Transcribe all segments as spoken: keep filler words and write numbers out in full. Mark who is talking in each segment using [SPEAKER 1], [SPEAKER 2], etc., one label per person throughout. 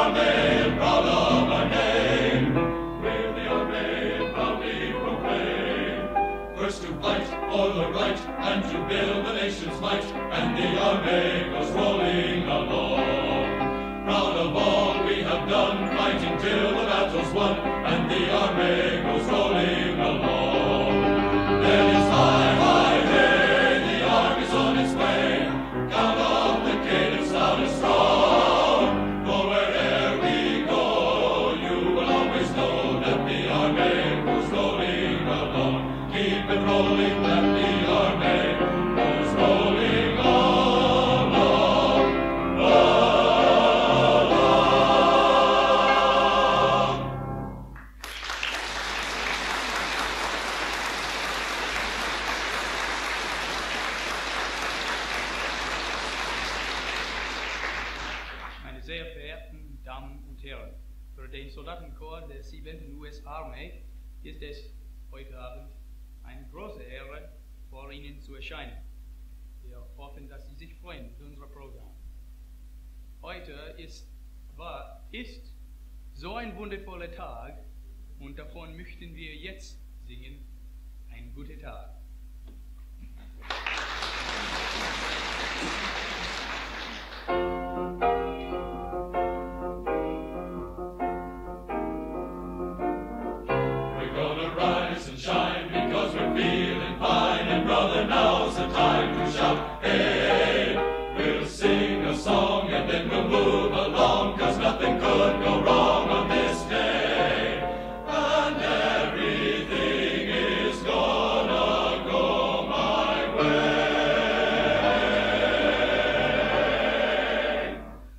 [SPEAKER 1] army, proud of our name, we'll the army proudly proclaim. First to fight for the right and to build the nation's might, and the army goes rolling along. Proud of all we have done, fighting till the battle's won, and the army goes rolling along. Then it's high, high, hey, the army's on its way. Count off the cadence loud and strong. For wherever we go, you will always know that the army goes rolling along. Keep it rolling, that the army goes rolling along. along.
[SPEAKER 2] Sehr verehrten Damen und Herren, für den Soldatenchor der siebenten U S Army ist es heute Abend eine große Ehre, vor Ihnen zu erscheinen. Wir hoffen, dass Sie sich freuen mit unserem Programm. Heute ist, war, ist so ein wundervoller Tag und davon möchten wir jetzt singen, ein guter Tag.
[SPEAKER 1] Now's the time to shout, hey, we'll sing a song and then we'll move along, 'cause nothing could go wrong on this day, and everything is gonna go my way,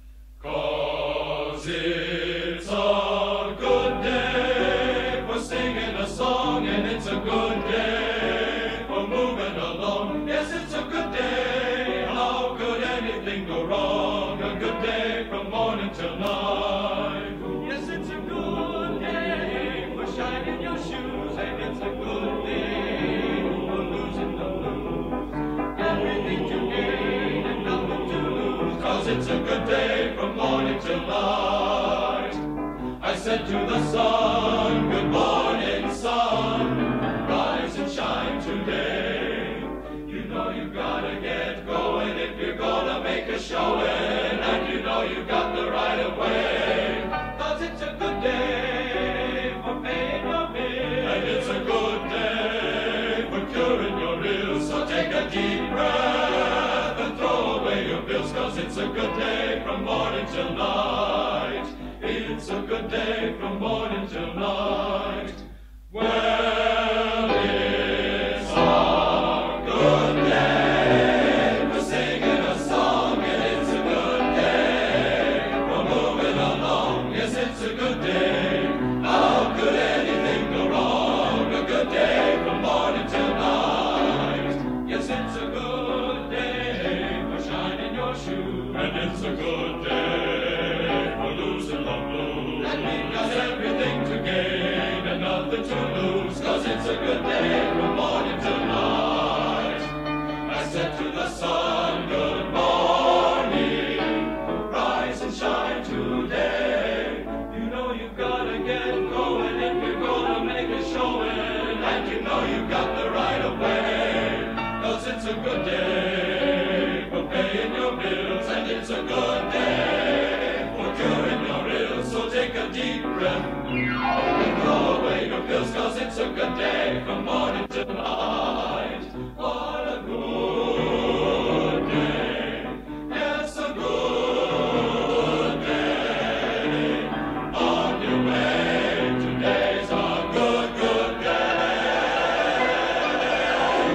[SPEAKER 1] 'cause it's a good day for singing a song, and it's a good day moving along. Yes, it's a good day. How could anything go wrong? A good day from morning till night. Yes, it's a good day for shining your shoes, and it's a good day for losing the blues. Everything to gain and nothing to lose, 'cause it's a good day from morning till night. I said to the sun, good morning, sun, rise and shine today. You gotta get going if you're gonna make a showing, and you know you got the right of way, 'cause it's a good day for paying your bills, and it's a good day for curing your ills. So take a deep breath and throw away your bills, 'cause it's a good day from morning till night. It's a good day from morning till night. Well, it's a good day for singing a song, and it's a good day for moving along. Yes, it's a good day. How could anything go wrong? A good day from morning till night. Yes, it's a good day for shining your shoes, and it's a good day for losing the blues. And we've got everything to gain and nothing to lose, 'cause it's a good day from morning till night. I said to the sun, good morning, rise and shine today. You know you've gotta get going if you're gonna make a showing, and you know you've got the right of way, 'cause it's a good day for paying your bills, and it's a good day for curing your ills. So take a deep breath and throw away your bills, 'cause it's a good day from morning till night. What a good day. Yes, a good day. On your way, today's a good, good day.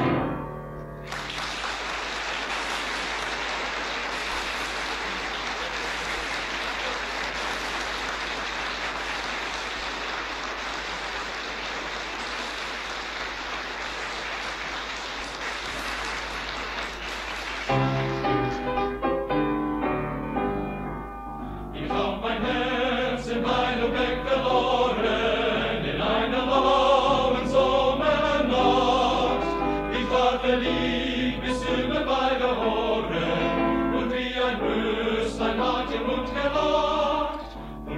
[SPEAKER 1] Ich auf mein Herz in Heidelberg verloren, in einer lauen Sommernacht. Ich war verliebt bis über beide Ohren, und wie ein Röslein hat im Mund gelacht.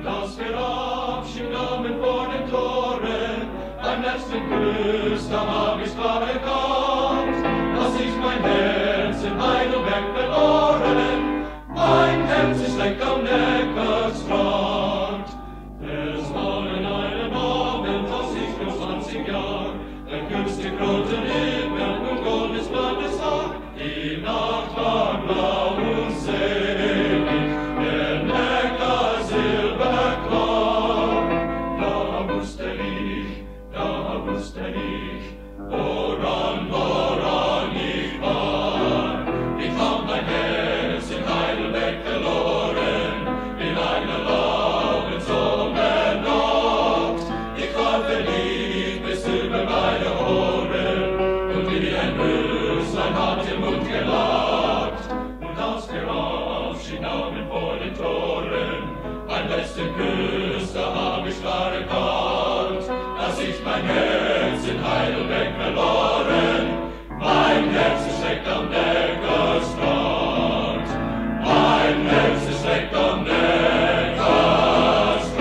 [SPEAKER 1] ersten Kuss, da hab ich's klar erkannt, dass ich mein Herz in Heidelberg verloren. Mein Herz ist weg am Neckarstrand. Es war in einem Abend, als ich nur zwanzig Jahr, der küsste rote Lippen und goldes blondes Haar. Die Nacht war blau und selig, der Neckar silberklar. Da wusste ich, da wusste ich, woran, woran ich war. Ich hab mein Herz in Heidelberg verloren, in einer lauen Sommernacht. Ich war verliebt bis über meine Ohren und wie ein Rüsslein hat im Mund gelacht. Und als der Abschied nahm vor den Toren, beim letzten Kuss, da hab ich klar erkannt, dass ich mein Herz in Heidelberg verloren. Mein Herz ist weg am Neckarstrand. Mein Herz ist weg am Neckarstrand.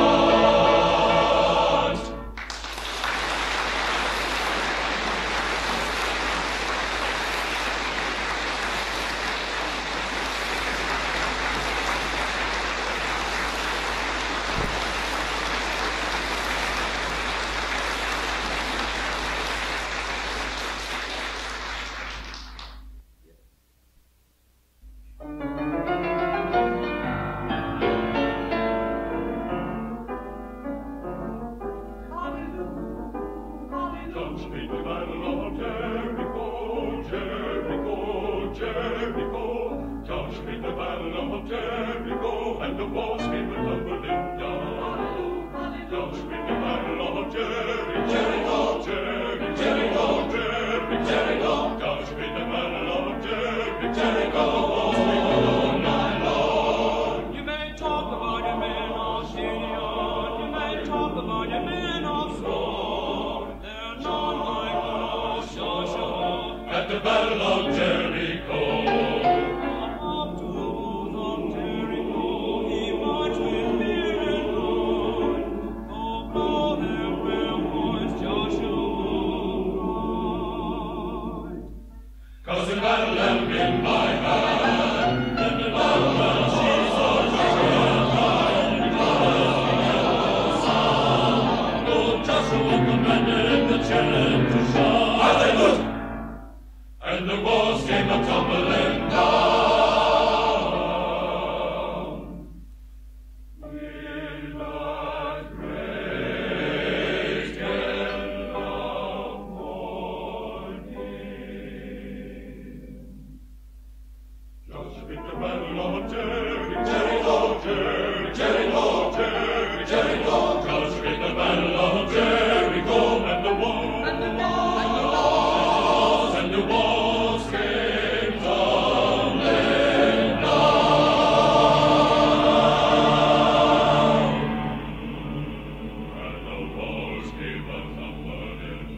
[SPEAKER 1] Don't speak the battle of Jericho, Jericho, Jericho. Don't speak the battle of Jericho, and the walls came tumbling down. Don't speak the battle of Jericho, Jericho, Jericho, Jericho, Jericho, Jericho. Don't speak the battle of Jericho, Jericho. Oh, my Lord.
[SPEAKER 3] You may talk about your men of Gideon, you may talk about your men of Sword. They're none like us, Joshua.
[SPEAKER 1] At the battle of Jericho,
[SPEAKER 3] Up to the walls of Jericho, he marched with fear and blood. Oh, blow their prayer horns, Joshua cried.
[SPEAKER 1] 'cause the battle lamp in my hand, in the battle lamp Jesus died. Oh, Joshua commanded the challenge to shine. As they looked, and the walls came a-tumbling down. In that great gale of morning, just with the battle of Jericho, Jericho, Jericho, Jericho, Jericho, Jericho, just with the battle of Jericho, and the walls, and the walls, and the walls came tumbling down, and the walls came a-tumbling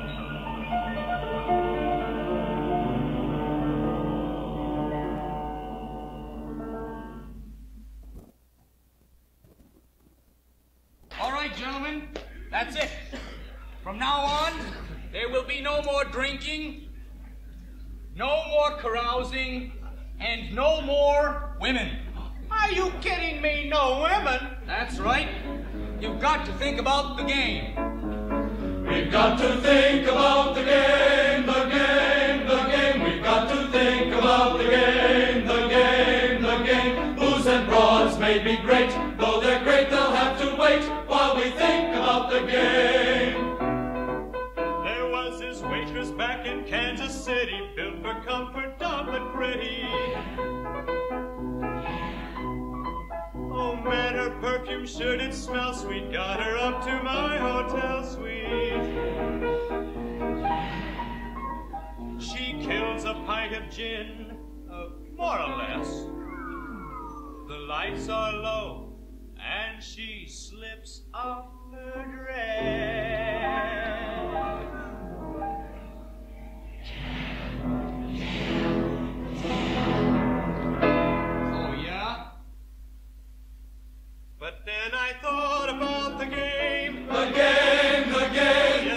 [SPEAKER 2] All right, gentlemen, that's it. From now on, there will be no more drinking, no more carousing, and no more women.
[SPEAKER 4] Are you kidding me? No women?
[SPEAKER 2] That's right. You've got to think about the game.
[SPEAKER 1] We've got to think about the game, the game, the game. We've got to think about the game, the game, the game. Booze and broads may be great, though they're great, they'll have to wait while we think about the game.
[SPEAKER 5] There was this waitress back in Kansas City, built for comfort, dumb and pretty. Oh man, her perfume sure did smell sweet. Got her up to my hotel suite. She kills a pint of gin, uh, more or less. The lights are low, and she slips off her dress.
[SPEAKER 2] Oh, yeah?
[SPEAKER 5] But then I thought about the game.
[SPEAKER 1] The game, the game,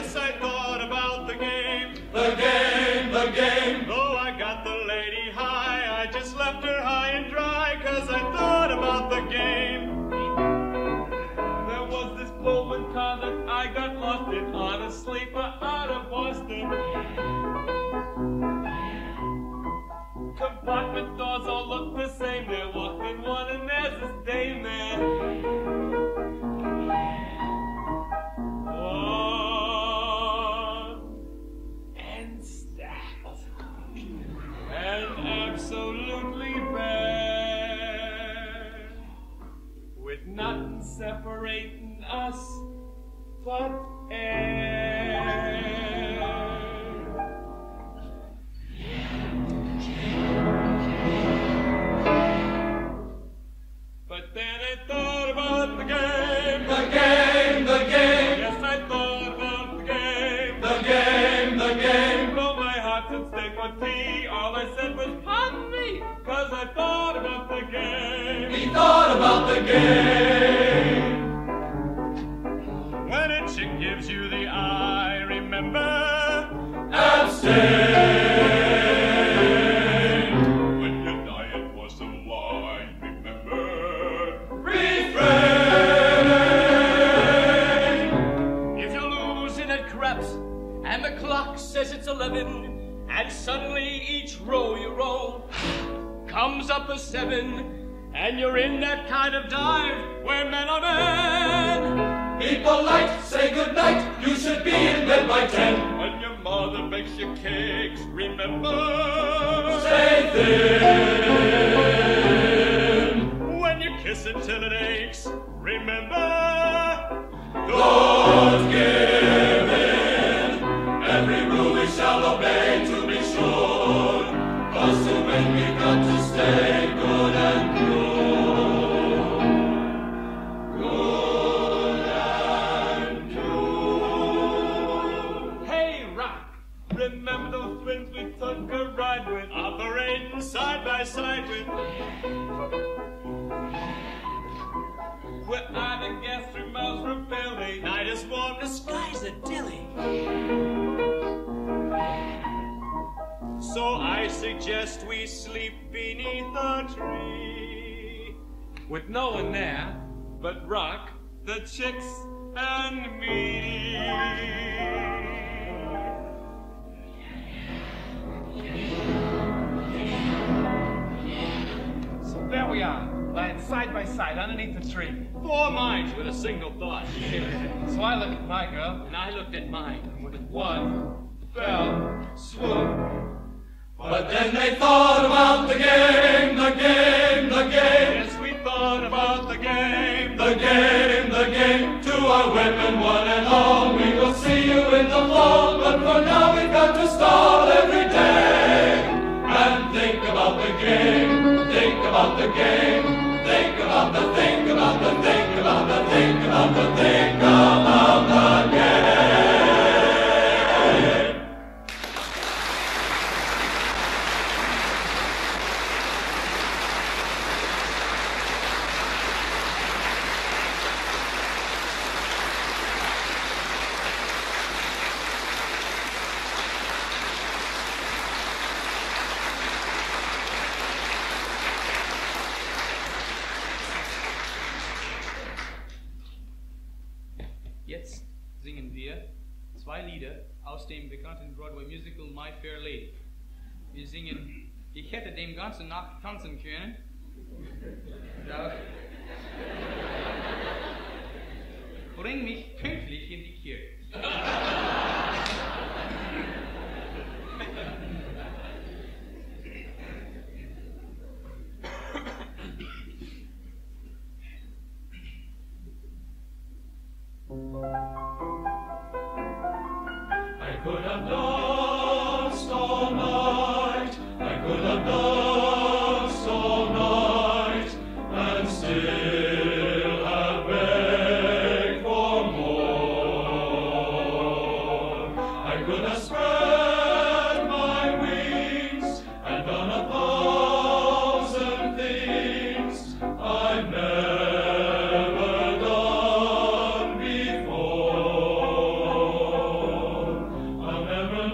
[SPEAKER 3] with nothing separating us but air. But then I thought about the game,
[SPEAKER 1] The game, the game,
[SPEAKER 3] yes, I thought about the game,
[SPEAKER 1] the game, the game.
[SPEAKER 3] Blow my heart and steak for tea, all I said was, pardon me, cause I thought about the game.
[SPEAKER 1] He thought about the game.
[SPEAKER 3] When a chick gives you the eye, remember,
[SPEAKER 1] Abstain.
[SPEAKER 3] when your diet was some wine, remember,
[SPEAKER 1] Refrain.
[SPEAKER 6] If you're losing at craps and the clock says it's eleven, and suddenly each row you roll comes up a seven, and you're in that kind of dive where men are men.
[SPEAKER 1] Be polite, say good night. You should be in bed by ten.
[SPEAKER 3] when your mother bakes you cakes, remember,
[SPEAKER 1] Stay thin.
[SPEAKER 3] when you kiss it till it aches, remember,
[SPEAKER 1] Don't give in. Every rule we shall obey to be sure. Cause to win we've got to stay good and pure. Good and pure.
[SPEAKER 3] hey, Rock, remember those twins we took a ride with, operating side by side with? Where either gas through miles from Billy, night is warm, the sky's a dilly. So I suggest we sleep beneath a tree, with no one there but Rock, the chicks, and me.
[SPEAKER 7] So there we are, lying side by side underneath the tree.
[SPEAKER 3] Four minds with a single thought.
[SPEAKER 7] So I looked at my girl,
[SPEAKER 6] And I looked at mine.
[SPEAKER 7] with one fell swoop.
[SPEAKER 1] But then they thought about the game, the game, the game.
[SPEAKER 3] Yes, we thought about the game.
[SPEAKER 1] The game, the game. To our women, one and all. We will see you in the fall. But for now we've got to stall every day. And think about the game. Think about the game. Think about the think about the think about the think about the think about the game.
[SPEAKER 2] Jetzt singen wir zwei Lieder aus dem bekannten Broadway-Musical My Fair Lady. Wir singen, ich hätte den ganzen Nacht tanzen können. Da. Bring mich pünktlich in die Kirche.
[SPEAKER 1] I could have danced all night, I could have danced all night, and still have begged for more. I could have spread my wings and done a thousand things I've never done before. I'll never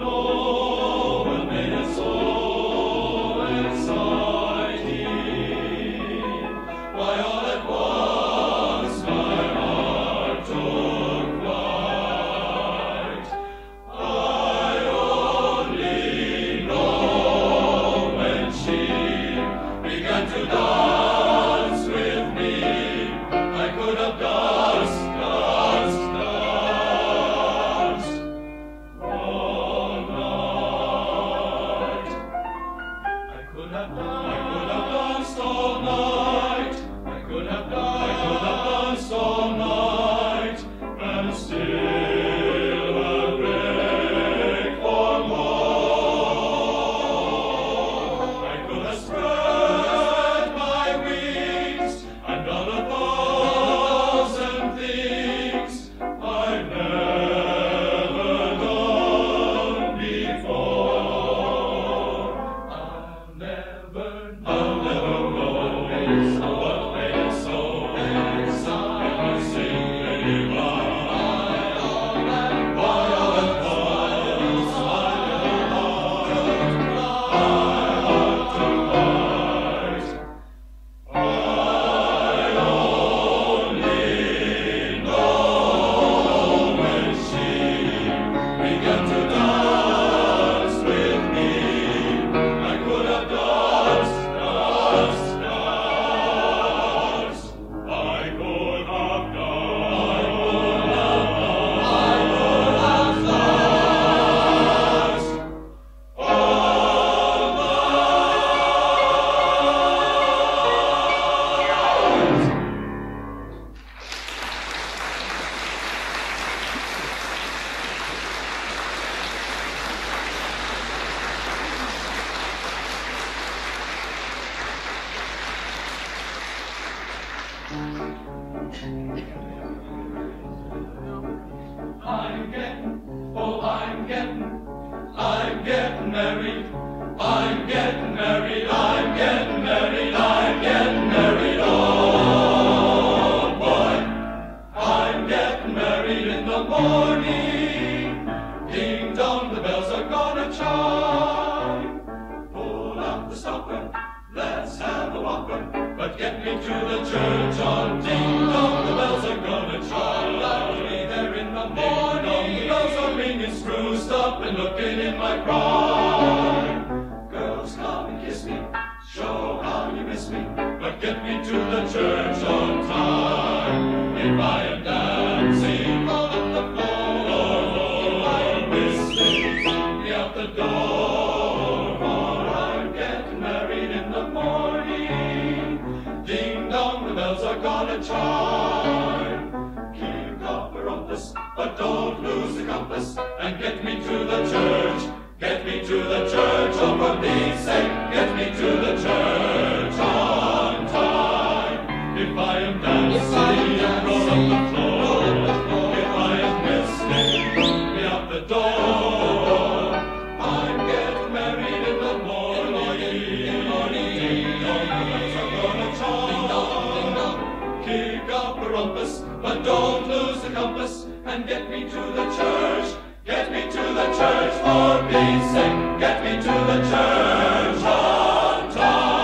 [SPEAKER 1] I'm getting, oh, I'm getting, I'm getting married. I'm getting married, I'm getting married, I'm getting married, oh boy. I'm getting married in the morning. Ding dong, the bells are gonna chime. Pull out the stopper, let's have a whopper, but get me to the church on ding dong, the bells are gonna chime. I'll be there in the morning. Ding dong, the bells are ringing, spruced up and looking in my prime. Girls, come and kiss me, show how you miss me, but get me to the church on time. If I am dancing all up the floor, if I am whistling, let me out the door, for I'm getting married in the morning. Ding dong, the bells are gonna chime. Keep copper on this, but don't lose the compass, and get me to the church. Get me to the church, oh, for Pete's sake, get me to the church on time. If I am dancing, roll up the floor. If I am whistling, let me out the door. I'm getting married in the morning. Ding dong, the bells are gonna chime. Keep up a rumpus, but don't lose the compass, and get me to the church. Get me to the church, for Pete's sake, get me to the church on time.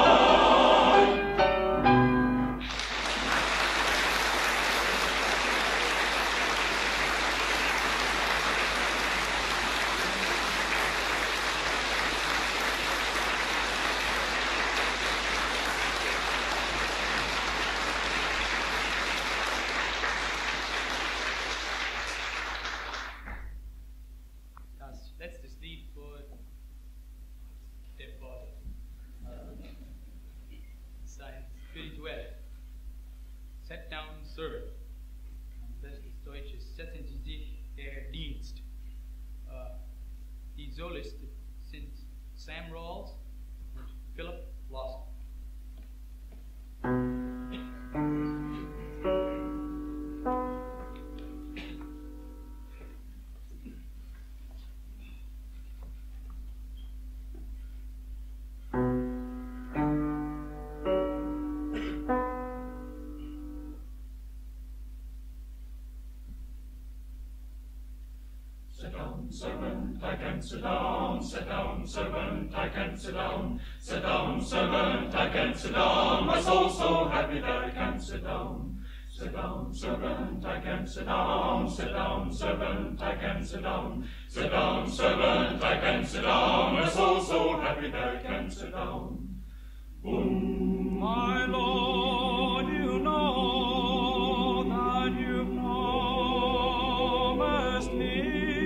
[SPEAKER 2] Letztes Lied vor dem Wort. Sein spirituell. Set down, servant. Das ist Deutsches. Setzen Sie sich, der Dienst. Uh, die Solisten sind Sam Rawls und Philip Lawson.
[SPEAKER 1] Servant, I can sit down, sit down, servant, I can sit down, sit down, servant, I can sit down, my soul's so happy that I can sit down. Sit down, servant, I can sit down, sit down, servant, I can sit down, sit down, servant, I can sit down, my soul's so happy that I can sit down. Boom.
[SPEAKER 3] My Lord, you know that you promised me,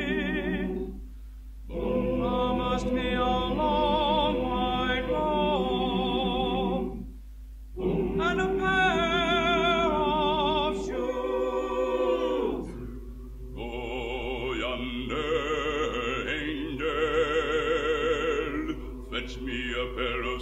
[SPEAKER 3] promised me a long white robe and a pair of shoes.
[SPEAKER 8] Oh, yonder angel, fetch me a pair of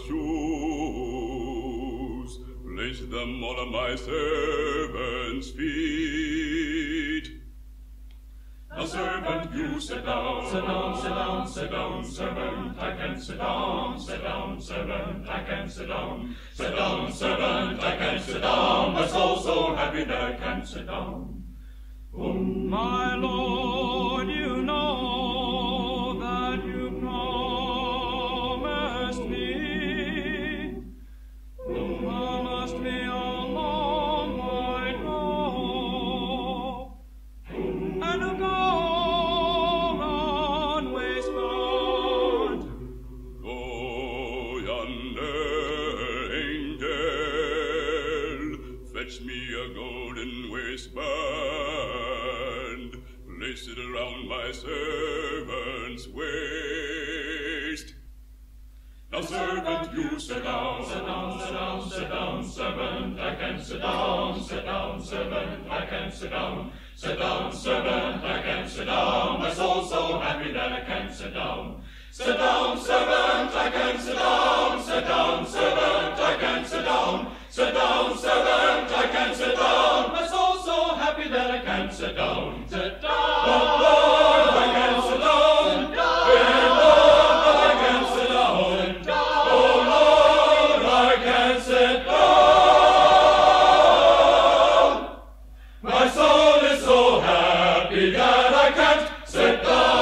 [SPEAKER 8] shoes, place them on my servant's feet.
[SPEAKER 1] Now, servant, you sit down, sit down, sit down, sit down, servant, I can sit down, sit down, servant, I can sit down, sit down, servant, I can sit down, my soul's so happy that I can sit down. Boom.
[SPEAKER 3] My Lord, you know that you promised me, promised me a long white robe and a golden waistband.
[SPEAKER 8] Oh, yonder angel, fetch me a golden waistband, place it around my servant's waist.
[SPEAKER 1] Now, servant, you sit down, sit down, sit down, sit down, servant, I can sit down, sit down, servant, I can sit down, sit down, servant, I can sit down, my soul's so happy that I can sit down. Sit down, servant, I can sit down, sit down, servant, I can sit down, Sit down, servant, I can't sit down. My soul's so happy that I can't sit down. Sit down. Oh, Lord, I can't sit down. Sit down. Hey, Lord, I can't sit down. Sit down. Oh, Lord, I can't sit down. My soul is so happy that I can't sit down.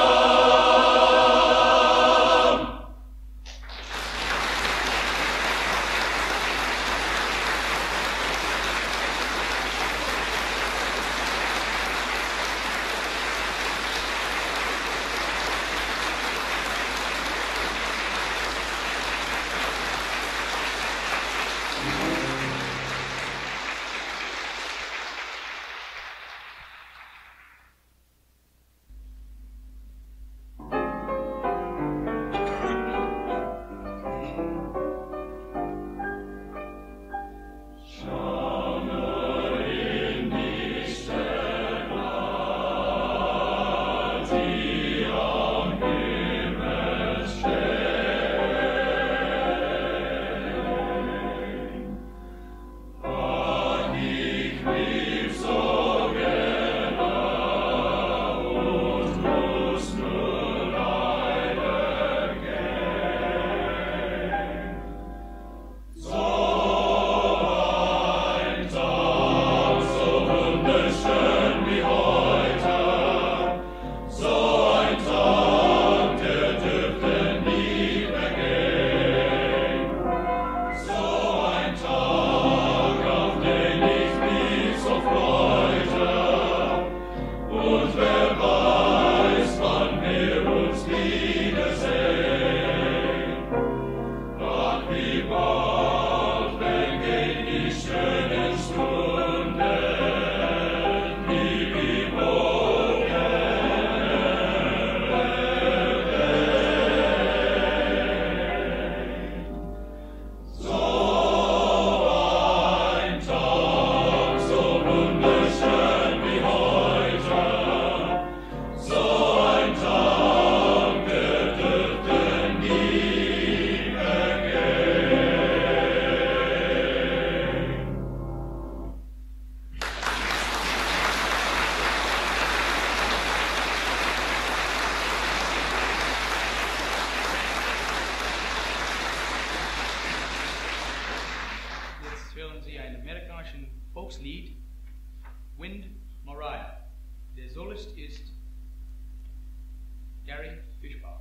[SPEAKER 2] Volkslied Wind Mariah. Der Solist ist Gary Fischbach.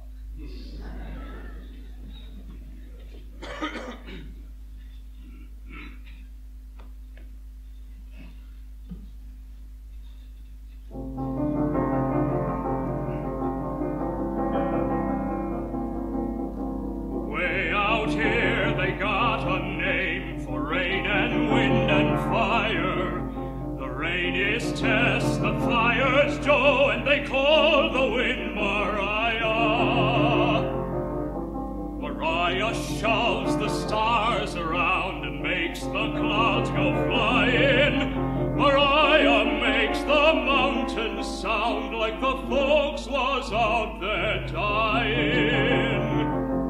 [SPEAKER 5] Way out here they got a name for rain and wind and fire. The rain is Tess, the fire's Joe, and they call the wind Mariah. Mariah shoves the stars around and makes the clouds go flying. Mariah makes the mountains sound like the folks was out there dying.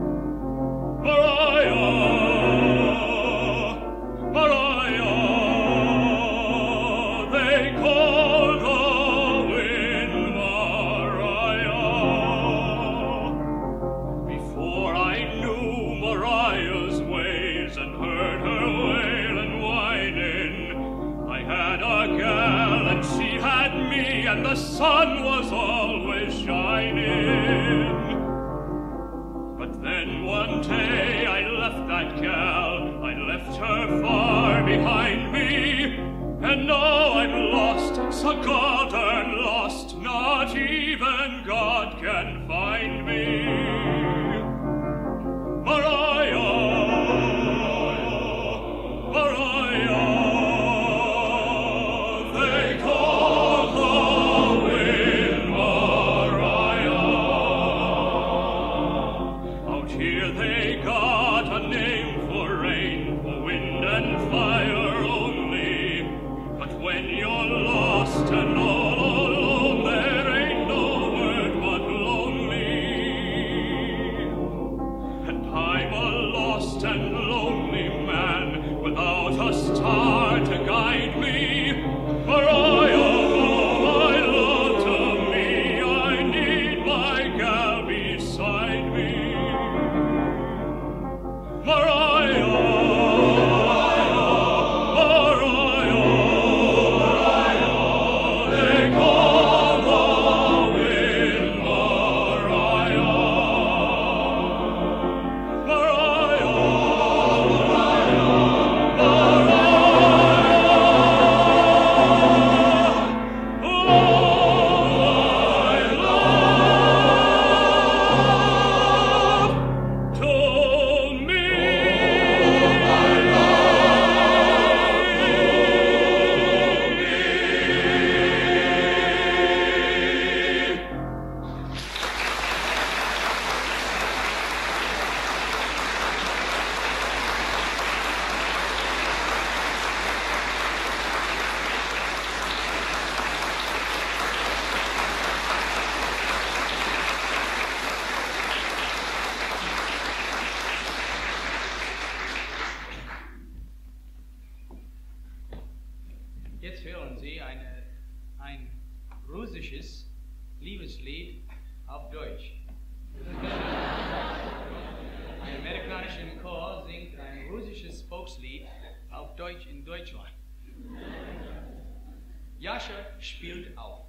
[SPEAKER 5] Mariah, Mariah, they call the wind Mariah. Before I knew Mariah's ways and heard her wail and whining, I had a gal and she had me, and the sun was always shining. But then one day I left that gal, I left her far behind me, and now I'm lost, so God darn lost, not even God can find me. Mariah, Mariah, they call the wind Mariah. Out here they got a name for rain, for wind and fire only. But when you're lost and all alone, there ain't no word but lonely. And I'm a lost and lonely man without a
[SPEAKER 2] jetzt hören Sie eine, ein russisches Liebeslied auf Deutsch. Ein amerikanischer Chor singt ein russisches Volkslied auf Deutsch in Deutschland. Jascha spielt auf.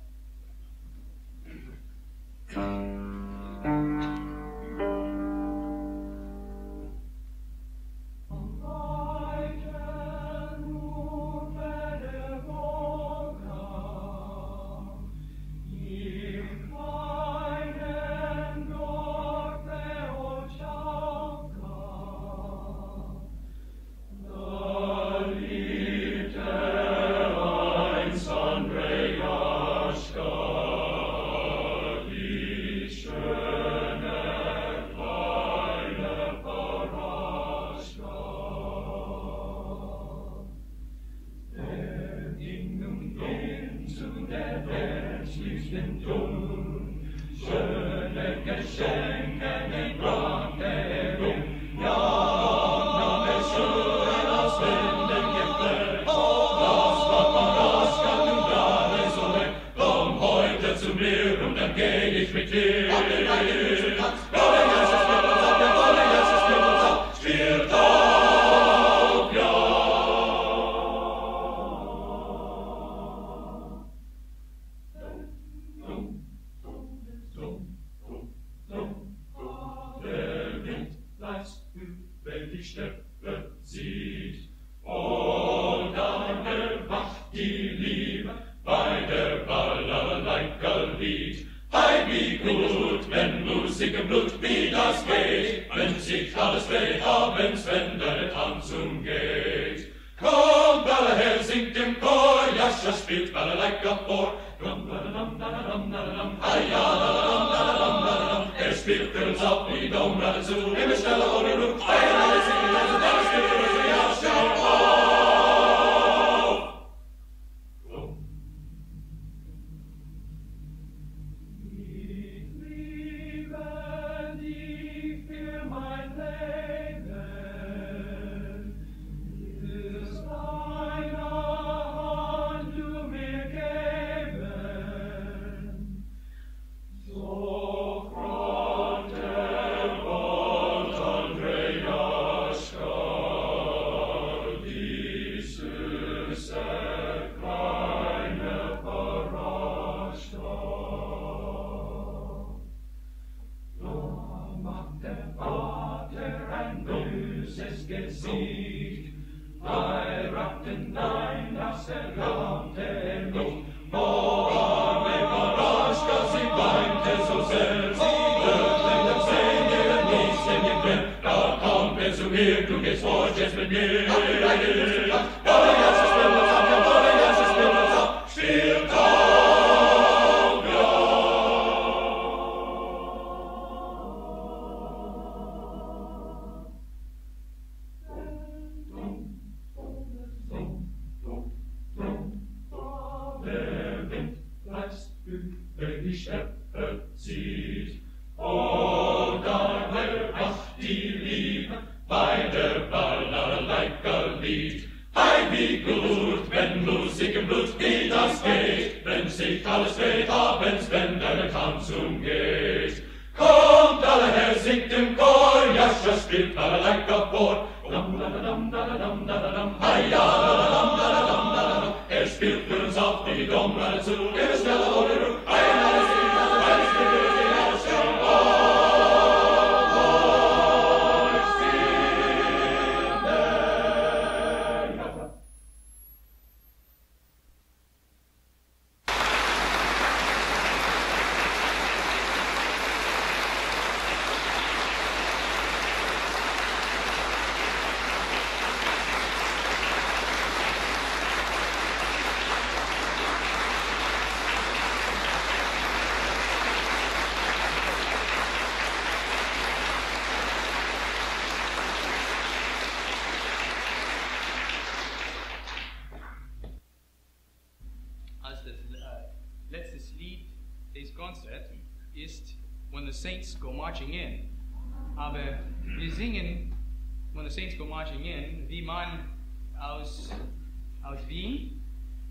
[SPEAKER 2] When the Saints Go Marching In. Aber wir singen When the Saints Go Marching In, wie man aus, aus Wien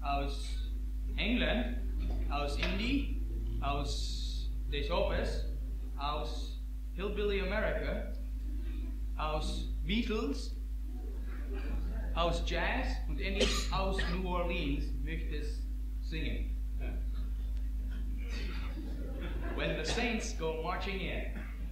[SPEAKER 2] aus England, aus Indie, aus des Opers, aus Hillbilly America, aus Beatles, aus Jazz und endlich aus New Orleans möchte es singen. When the Saints Go Marching In.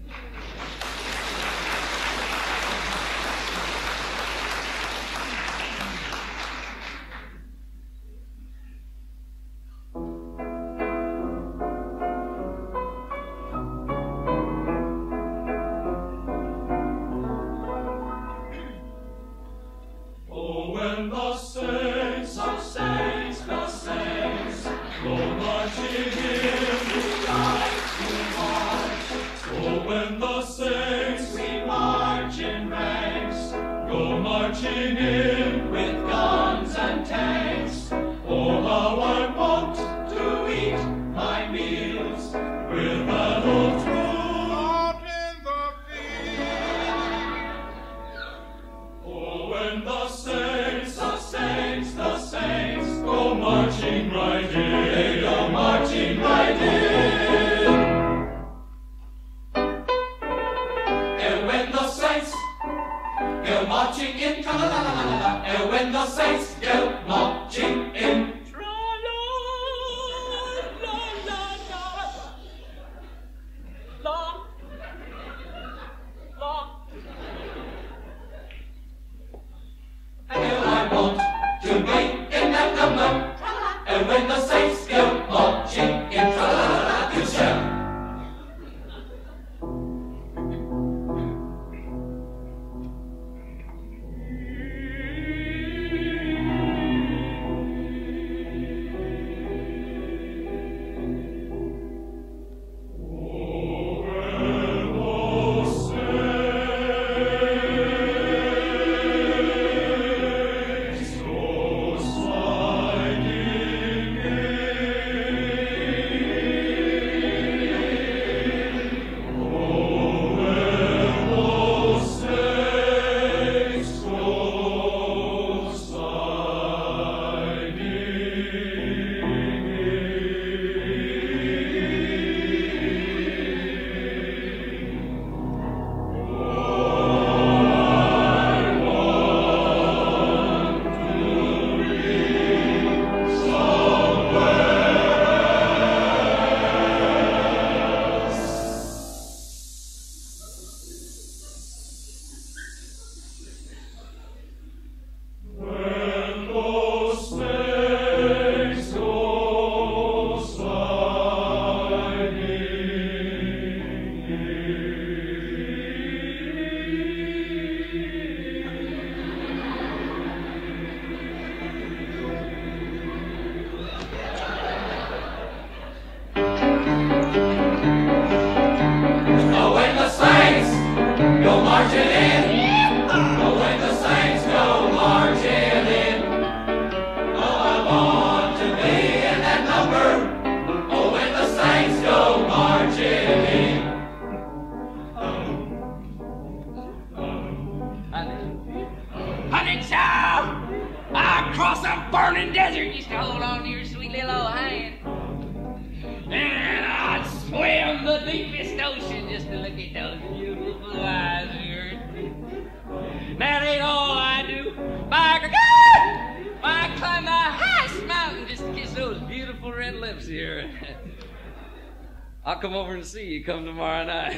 [SPEAKER 9] Come over and see you come tomorrow night.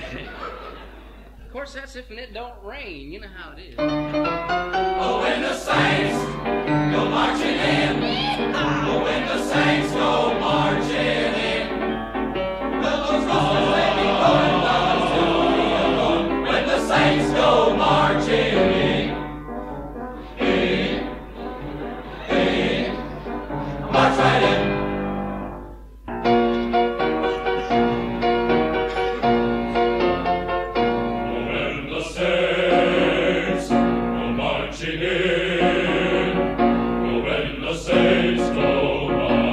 [SPEAKER 9] Of course, that's if it don't rain. You know how it is.
[SPEAKER 1] Oh, when the Saints go marching in. Oh, when the Saints go marching in. Well, those gospels they be going down to the alone. When the Saints go marching in. In, in, march right in.
[SPEAKER 8] Marching in, oh, when the saints go marching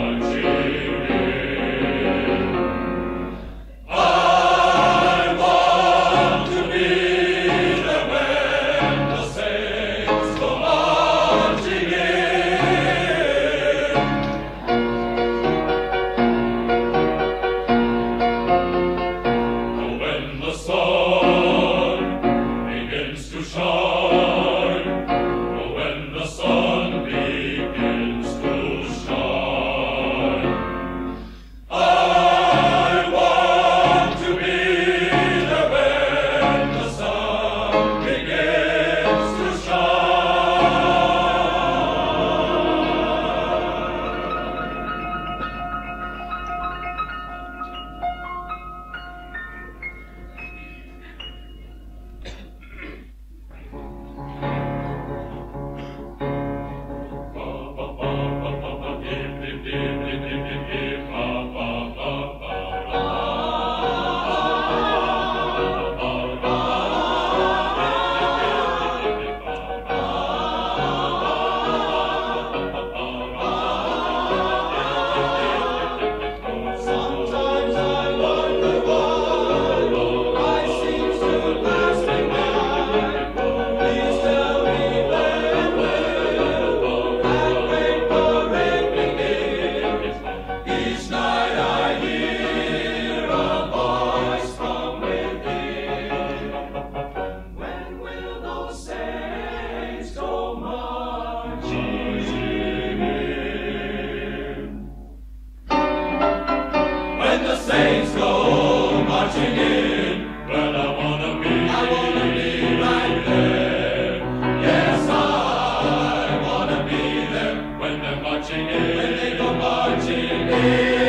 [SPEAKER 1] saints go marching in, well, I wanna be, I wanna be right there. Yes, I wanna be there when they're marching in, when they go marching in.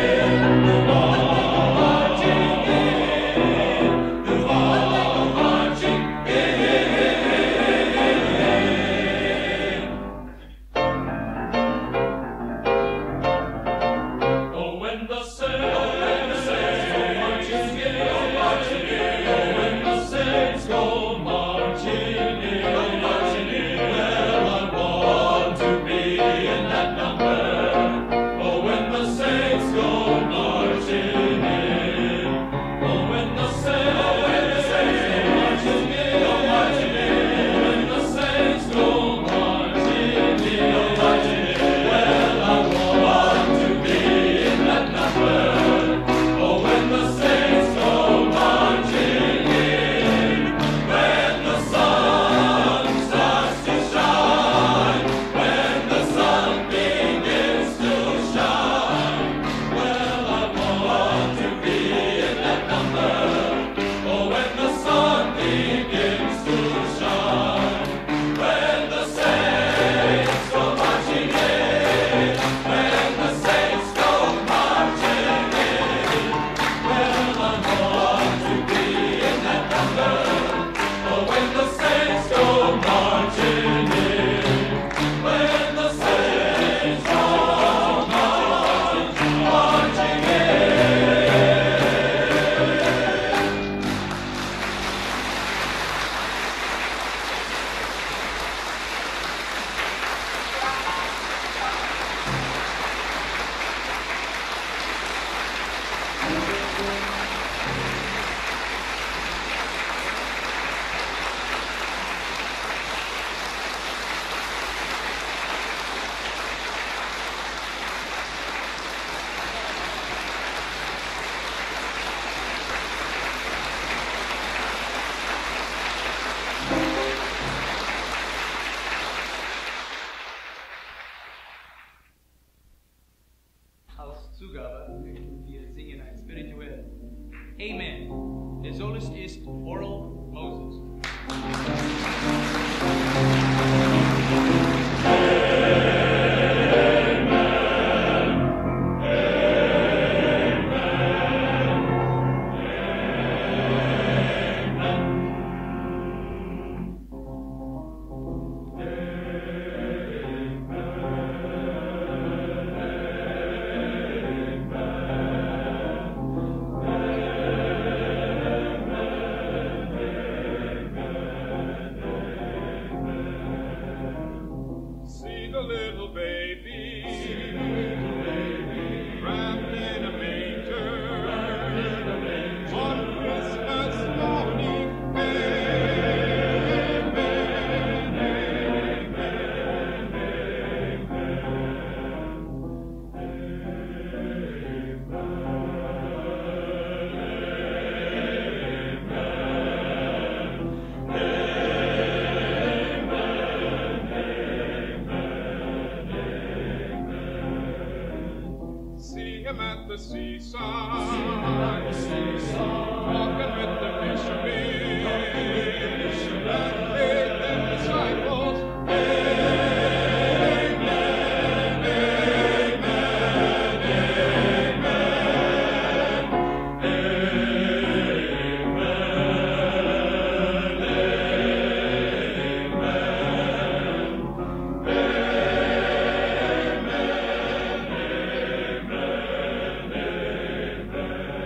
[SPEAKER 2] Amen. Der Solist ist Oral Moses.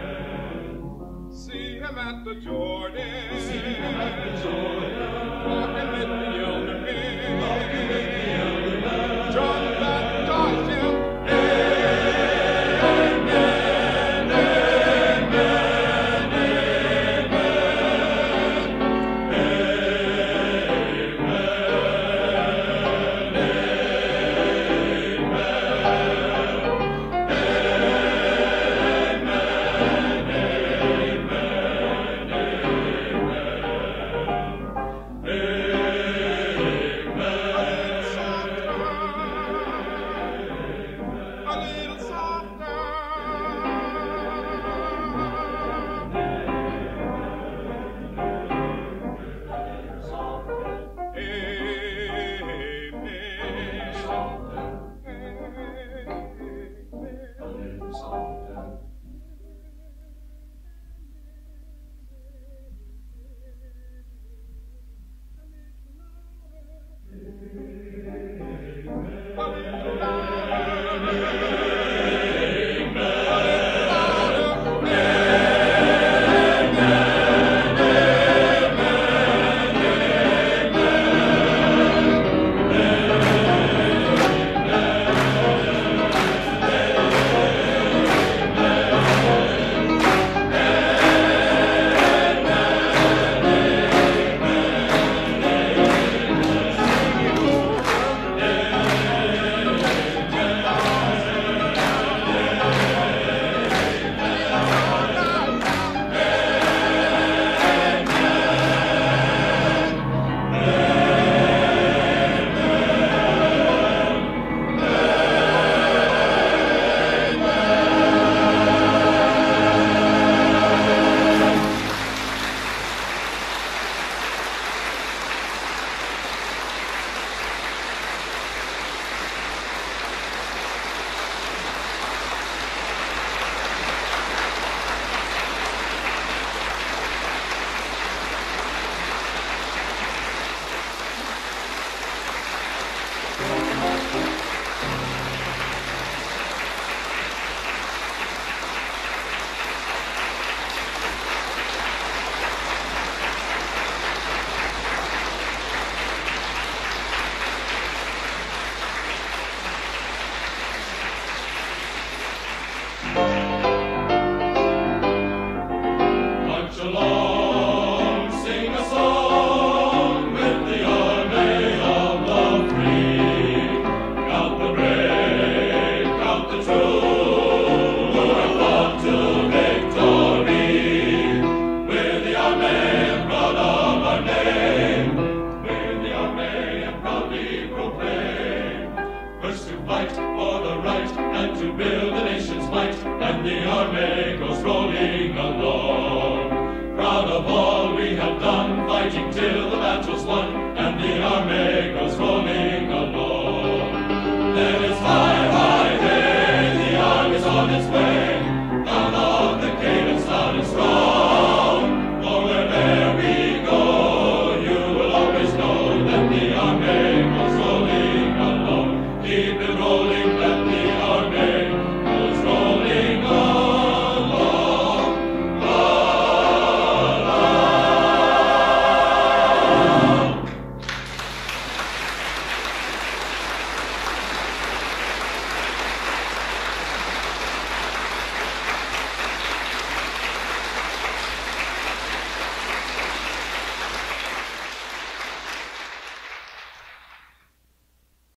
[SPEAKER 3] Jordan, walking
[SPEAKER 1] the army goes rolling along. Proud of all we have done, fighting till the battle's won, and the army goes rolling